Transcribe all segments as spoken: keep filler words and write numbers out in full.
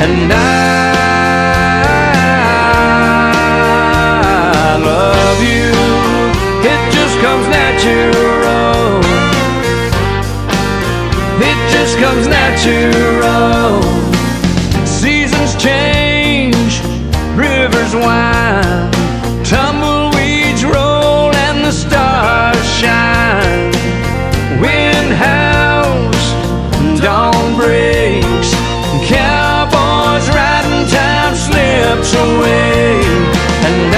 and I love you. It just comes natural. It just comes natural. Seasons change, rivers wind, tumbleweeds roll and the stars shine. Wind howls, dawn breaks, cowboys riding, time slips away, and I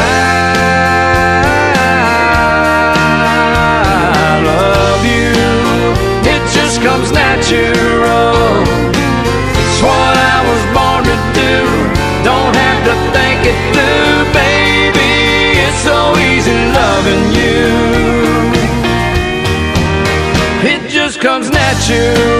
love you. It just comes natural. It's what I was born to do. Don't have to think it through, baby. It's so easy loving you. It just comes natural.